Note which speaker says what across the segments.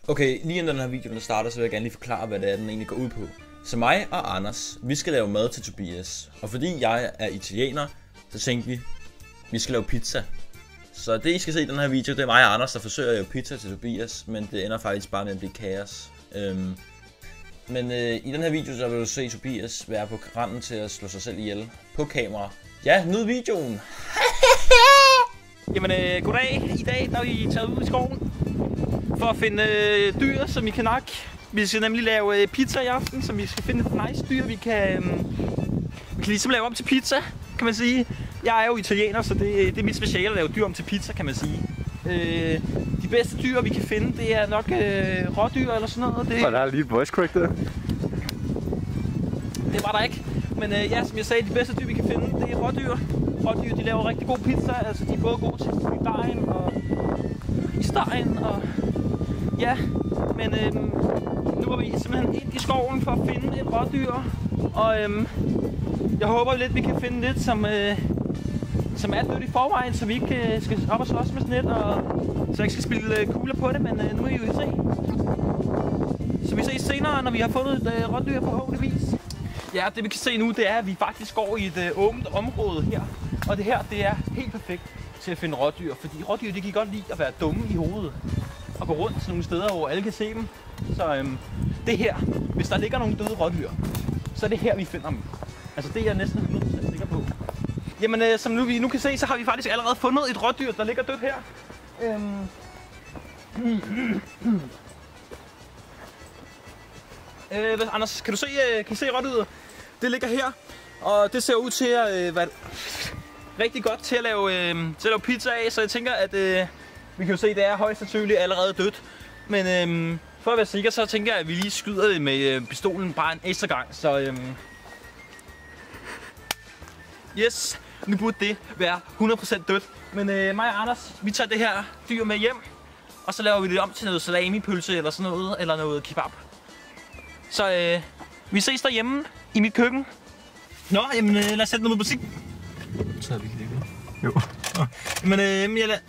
Speaker 1: Okay, lige inden den her video starter, så vil jeg gerne lige forklare, hvad det er, den egentlig går ud på. Så mig og Anders, vi skal lave mad til Tobias. Og fordi jeg er italiener, så tænkte vi skal lave pizza. Så det I skal se i den her video, det er mig og Anders, der forsøger at lave pizza til Tobias. Men det ender faktisk bare med at blive kaos. Men i den her video, så vil du se Tobias være på randen til at slå sig selv ihjel på kamera. Ja, nyd videoen!
Speaker 2: Jamen, goddag. I dag der er vi taget ud i skoven for at finde dyr, som vi kan nakke. Vi skal nemlig lave pizza i aften, så vi skal finde et nice dyr, vi kan ligesom lave om til pizza, kan man sige. Jeg er jo italiener, så det er mit speciale at lave dyr om til pizza, kan man sige. De bedste dyr, vi kan finde, det er nok rådyr eller sådan noget.
Speaker 3: Og der er lige et voice crack der.
Speaker 2: Det var der ikke. Men ja, som jeg sagde, de bedste dyr, vi kan finde, det er rådyr. Rådyr, de laver rigtig god pizza. Altså, de er både gode til i dejen og i stegen og ja. Men nu er vi simpelthen ind i skoven for at finde et rådyr. Og jeg håber lidt, vi kan finde lidt, som er dødt i forvejen, så vi ikke skal op og slås med sådan et, og så jeg ikke skal spille kugler på det, men nu må I jo se. Så vi ses senere, når vi har fundet et rådyr forhåbentligvis. Ja, det vi kan se nu, det er, at vi faktisk går i et åbent område her. Og det her, det er helt perfekt til at finde rådyr, fordi rådyr, de kan godt lide at være dumme i hovedet. Og gå rundt til nogle steder, hvor alle kan se dem. Så det her, hvis der ligger nogle døde rådyr, så er det her, vi finder dem. Altså det er jeg næsten 100% sikker på. Jamen, som vi nu kan se, så har vi faktisk allerede fundet et rådyr, der ligger dødt her. Anders, kan I se rådyret? Det ligger her, og det ser ud til at være rigtig godt til at lave pizza af, så jeg tænker, at vi kan jo se, at det er højst sandsynligt allerede dødt. Men for at være sikker, så tænker jeg, at vi lige skyder det med pistolen bare en ekstra gang, så yes, nu burde det være 100% dødt. Men mig og Anders, vi tager det her dyr med hjem, og så laver vi det om til noget salami-pølse eller sådan noget, eller noget kebab. Så vi ses derhjemme i mit køkken. Nå, jamen lad os sætte noget musik. Så er vi ikke det.
Speaker 3: Jo.
Speaker 2: Men jeg lader...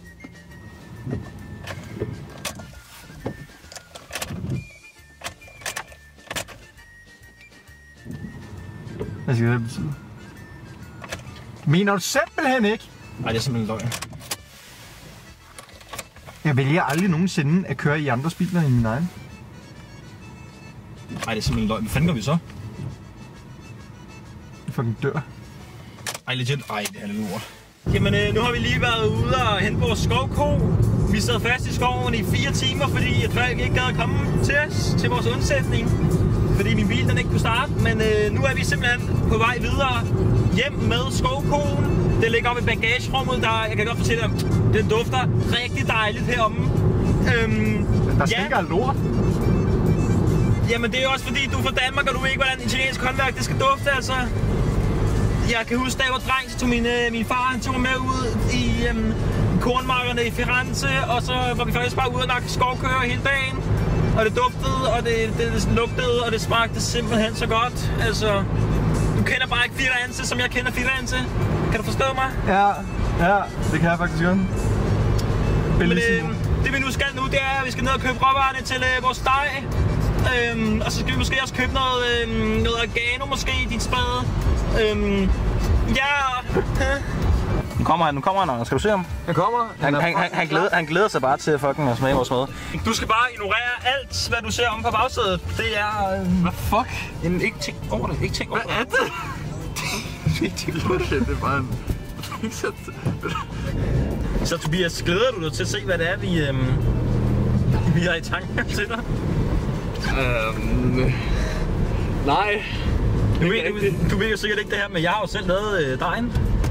Speaker 3: Hvad skal det betyde? Mener du simpelthen ikke?
Speaker 2: Nej, det er simpelthen løgn.
Speaker 3: Jeg vælger aldrig nogensinde at køre i andres biler end min egen.
Speaker 2: Nej, det er simpelthen løgn. Hvad fanden gør vi så?
Speaker 3: Jeg fucking dør.
Speaker 2: Ej, legit. Ej, det er lidt lort. Jamen, nu har vi lige været ude og hente vores skovko. Vi sad fast i skoven i 4 timer, fordi at folk ikke gad at komme til os, til vores undsætning. Fordi min bil den ikke kunne starte. Men nu er vi simpelthen på vej videre hjem med skovkoen. Det ligger oppe i bagagerummet, der jeg kan godt fortælle, at den dufter rigtig dejligt heromme.
Speaker 3: Der stinker lort.
Speaker 2: Jamen det er jo også fordi, du er fra Danmark, og du ved ikke, hvordan italiensk håndværk det skal dufte, altså. Jeg kan huske, da jeg var dreng, så tog min far, han tog mig med ud i kornmarkerne i Firenze, og så var vi faktisk bare ude og nakke skovkøer hele dagen. Og det duftede, og det lugtede, og det smagte simpelthen så godt. Altså, du kender bare ikke Firenze, som jeg kender Firenze. Kan du forstå mig?
Speaker 3: Ja, det kan jeg faktisk godt.
Speaker 2: Men det vi nu skal nu, det er, at vi skal ned og købe råvarerne til vores dej. Og så skal vi måske også købe noget oregano, måske i dit spade. Ja. Nu kommer han, Anders. Skal du se ham?
Speaker 3: Han kommer.
Speaker 2: Han glæder sig bare til at fucking smage vores mad. Du skal bare ignorere alt, hvad du ser om på bagsædet. Det er...
Speaker 3: Hvad fuck?
Speaker 2: Jamen, ikke tænk over det. Ikke tænk over det.
Speaker 3: Hvad er det? Ikke tænk over det. Det er bare en...
Speaker 2: Så Tobias, glæder du dig til at se, hvad det er, vi har i tanken til dig?
Speaker 3: Nej.
Speaker 2: Du ved jo sikkert ikke det her, men jeg har jo selv lavet dejen.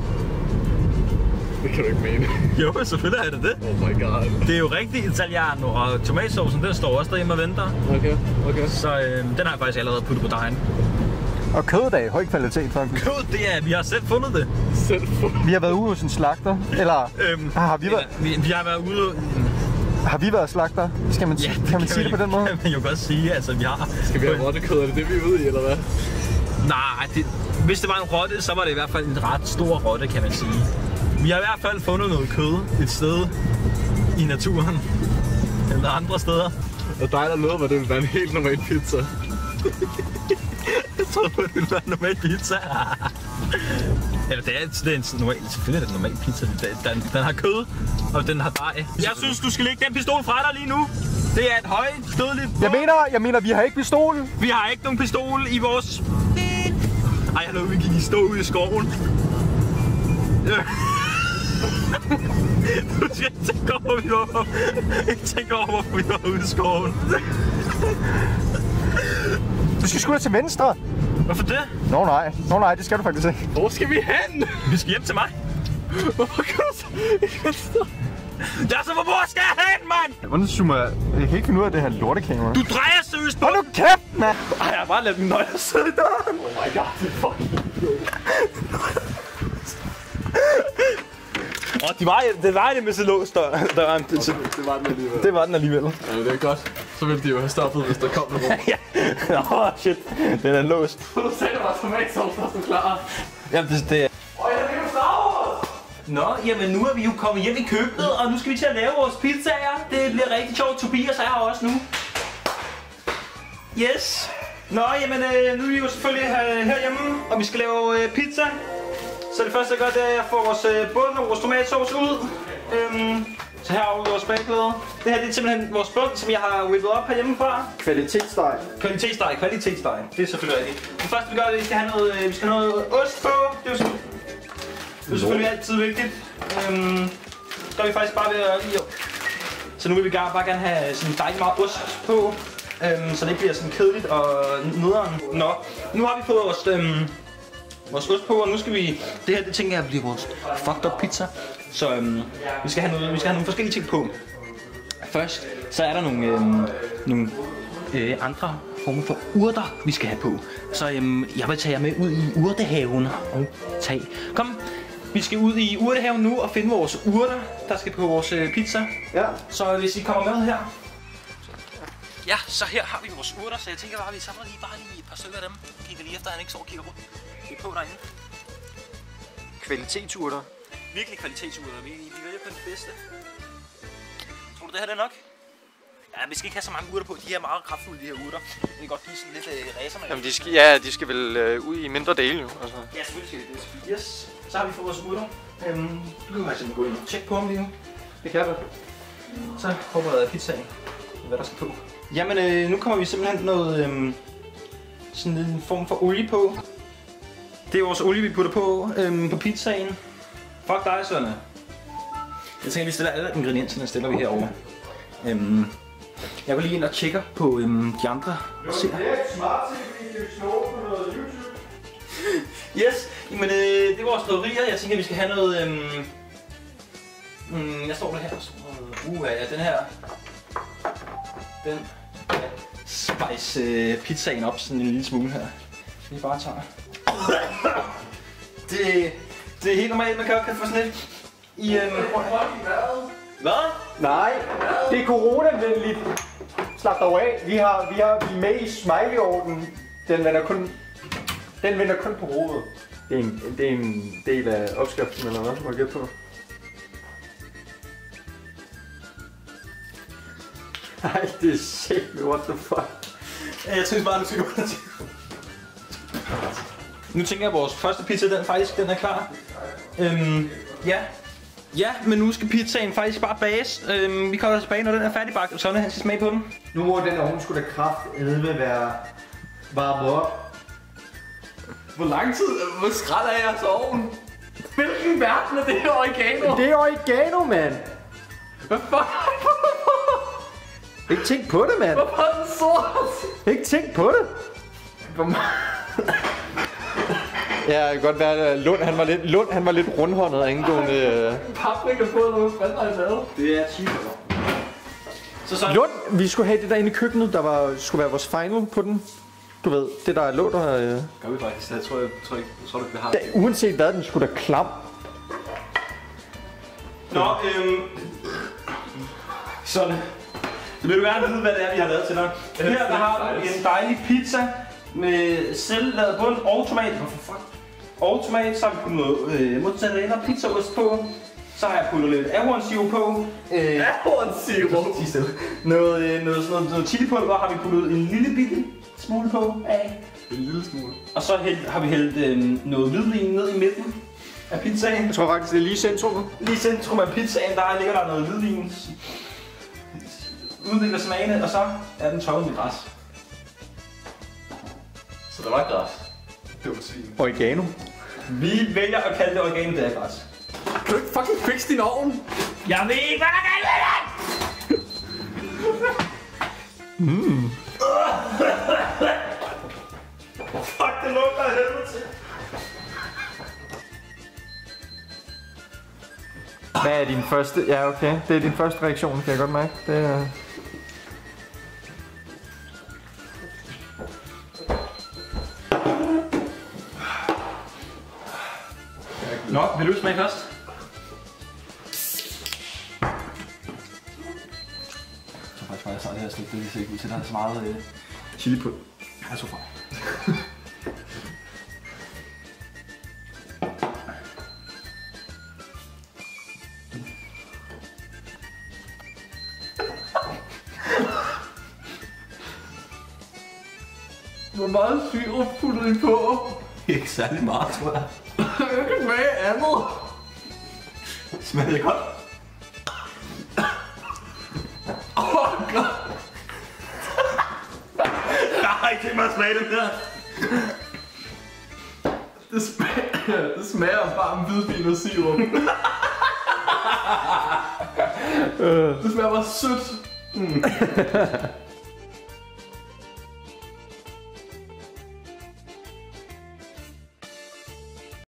Speaker 3: Det kan du ikke mene.
Speaker 2: Jo, selvfølgelig er det det.
Speaker 3: Oh my god.
Speaker 2: Det er jo rigtig italiano, og tomatsaucen, den står også derhjemme og venter.
Speaker 3: Okay.
Speaker 2: Så den har jeg faktisk allerede puttet på dejen.
Speaker 3: Og kødet af høj kvalitet, faktisk.
Speaker 2: Kød, det er, vi har selv fundet det.
Speaker 3: Vi har været ude hos en slagter, eller har vi været...
Speaker 2: Vi har været ude...
Speaker 3: Har vi været slagter? Kan man sige det på den måde?
Speaker 2: Kan man jo godt sige, altså vi har...
Speaker 3: Skal vi have rottekød? Er det det, vi er ude i, eller hvad?
Speaker 2: Nej, hvis det var en rotte, så var det i hvert fald en ret stor rotte, kan man sige. Vi har i hvert fald fundet noget kød et sted i naturen. Eller andre steder.
Speaker 4: Og dig, der lovede mig, det ville være en helt normal pizza.
Speaker 1: Jeg troede på, det ville være en normal pizza. Eller det er en normal, selvfølgelig er det en normal pizza. Den har kød, og den har dej. Jeg synes, du skal lægge den pistol fra dig lige nu. Det er et højt, dødeligt.
Speaker 3: Jeg mener, vi har ikke pistol.
Speaker 1: Vi har ikke nogen pistol i vores... Ej, hallo, vi kan stå ude i skoven. Du skal ikke tænke over, hvor vi var. Ikke tænke over, hvorfor vi var ude i skoven.
Speaker 3: Du skal sgu da til venstre.
Speaker 1: Hvorfor det?
Speaker 3: Nå nej, det skal du faktisk ikke.
Speaker 4: Hvor skal vi hen?
Speaker 1: Vi skal hjem til mig.
Speaker 4: Hvorfor kan du så ikke venstre?
Speaker 1: Der er så, hvor skal jeg hen, mand?
Speaker 3: Hvordan zoomer jeg? Jeg kan ikke finde ud af det her lortekamera.
Speaker 1: Du drejer seriøst på.
Speaker 3: Hold nu kæft, mand!
Speaker 1: Ej, jeg har bare ladet min nøgle sidde i døren.
Speaker 4: Oh my god, det er fucking...
Speaker 1: Det var det med så låst døren.
Speaker 4: Det var den alligevel.
Speaker 1: Det var den alligevel.
Speaker 4: Ja, det er godt. Så ville de jo have stoppet, hvis der kom noget.
Speaker 1: Ja. Nå, shit. Den er låst.
Speaker 4: Du sagde, der var tomatsovs, der stod klar.
Speaker 1: Jamen, det er...
Speaker 4: Øj, jeg vil jo flagre!
Speaker 2: Nå, jamen nu er vi jo kommet hjem i køkkenet, og nu skal vi til at lave vores pizzaer. Det bliver rigtig sjovt. Tobias er her også nu. Yes. Nå, jamen nu er vi jo selvfølgelig herhjemme, og vi skal lave pizza. Så det første, jeg gør, det er, at jeg får vores bund og vores tomatsauce ud. Så her over vores bagklæde. Det her det er simpelthen vores bund, som jeg har whippet op herhjemmefra.
Speaker 3: Kvalitetssteg.
Speaker 2: Kvalitetssteg. Det er selvfølgelig rigtigt. Det første, vi gør, det er, at vi skal have noget ost på. Det er jo selvfølgelig altid vigtigt. Så gør vi faktisk bare ved at... Så nu vil vi bare gerne have sådan dejligt meget ost på. Så det ikke bliver sådan kedeligt og nederen. Nå, nu har vi fået vores ost på, og nu skal vi... Det her, det tænker jeg bliver vores fucked up pizza. Så vi skal have nogle forskellige ting på. Først, så er der nogle andre former for urter, vi skal have på. Så jeg vil tage jer med ud i urtehaven og tage. Kom, vi skal ud i urtehaven nu og finde vores urter, der skal på vores pizza.
Speaker 3: Ja.
Speaker 2: Så hvis I kommer med her. Ja, så her har vi vores urter, så jeg tænker bare, at vi samler lige et par stykker af dem. Kigger lige efter, han ikke står og kigger rundt. Det er på derinde.
Speaker 3: Kvalitetsurter.
Speaker 2: Virkelig kvalitetsurter. Vi vælger på den bedste. Tror du, det her det er nok? Ja, vi skal ikke have så mange urter på. De er meget kraftfulde, de her urter. Vi kan godt give sådan lidt racermad.
Speaker 3: Jamen, de skal vel ud i mindre dele jo. Altså.
Speaker 2: Ja, selvfølgelig skal det. Yes. Så har vi fået vores urter. Du kan faktisk gå ind og tjekke på dem lige nu.
Speaker 3: Det kan jeg.
Speaker 2: Så forbereder jeg pizzaen. Hvad der skal på. Jamen, nu kommer vi simpelthen noget sådan en form for olie på. Det er vores olie, vi putter på pizzaen. Fuck dig, Sønne. Jeg tænker, vi stiller alle ingredienserne, stiller vi herovre. Jeg går lige ind og tjekker på de andre. Se her. Yes, men det er vores krydderier. Jeg tænker, vi skal have noget... jeg står der her. Ja, den her... Den spice pizzaen op sådan en lille smule her. Vi bare tager. Det er helt normalt, man kan få sådan lidt i Hvad?
Speaker 3: Nej, det er coronavenligt. Slap dog af. Vi er med i smiley-orden. Den vender kun på hovedet. Det er en del af opskriften, eller hvad? Må jeg gætte på? Nej, det er sikkert. What the fuck?
Speaker 2: Jeg synes bare, du skal gå ind. Nu tænker jeg, at vores første pizza, den er klar. Ja, men nu skal pizzaen faktisk bare bages. Vi kommer tilbage, når den er færdigbagt, og Sonne han skal smage på den.
Speaker 3: Nu må den ovn skulle da kraftedme være varmet op.
Speaker 4: Hvor lang tid? Hvor skrald er jeres ovn? Hvilken verden er det her oregano?
Speaker 3: Det er oregano, mand!
Speaker 4: Hvad fuck?
Speaker 3: Ikke tænk på det, mand!
Speaker 4: Hvorfor er den sort?
Speaker 3: Ikke tænk på det! Ja, det kan godt være, at Lund han var lidt rundhåndet angående...
Speaker 4: Paprika på noget, hvad fanden har I lavet?
Speaker 2: Det er cheap. Så
Speaker 3: Lund, vi skulle have det der inde i køkkenet, skulle være vores final på den. Du ved, det der lå der...
Speaker 4: Gør vi faktisk, det tror jeg ikke, vi har.
Speaker 3: Uanset hvad, den skulle da klam.
Speaker 2: Nå, sådan. Så vil du gerne vide, hvad det er, vi har lavet til dig. Her der har du en dejlig pizza med selvlavet bund og tomat. Hvorfor fuck? Og tomat, så har vi puttet noget mozzarella pizzaost på. Så Så har jeg puttet lidt ahornsirup på.
Speaker 4: Ahornsirup?
Speaker 2: Noget chilipulver har vi puttet en lille bitte smule på af.
Speaker 4: En lille smule.
Speaker 2: Og så har vi hældt noget hvidvin ned i midten af pizzaen.
Speaker 3: Jeg tror faktisk, det er lige i centrum.
Speaker 2: Lige i centrum af pizzaen, der ligger der noget hvidvin. Udvikler smagene, og så er den toppet med græs.
Speaker 4: Så der var græs. Det var svin.
Speaker 3: Oregano.
Speaker 2: Vi vælger at kalde det oregano, det er græs.
Speaker 4: Kan du ikke fucking fikse din ovn?
Speaker 2: Jeg ved ikke, hvad der er galt med den! Fuck, det lugter af helvede til.
Speaker 3: Hvad er din første? Ja, okay. Det er din første reaktion, kan jeg godt mærke. Det er...
Speaker 2: Nå, vil du smage først? Jeg tror faktisk, at det her stykke, det ser ikke ud til, der er så meget chili på. Jeg så fra.
Speaker 4: Hvor meget syrup putter I på?
Speaker 1: Ikke særlig meget, tror jeg.
Speaker 4: Jeg kan smage andet.
Speaker 1: Smager det godt?
Speaker 4: God.
Speaker 1: Nej, det må smage det der.
Speaker 4: Det smager bare om hvidvin og sirup. Det smager bare sødt.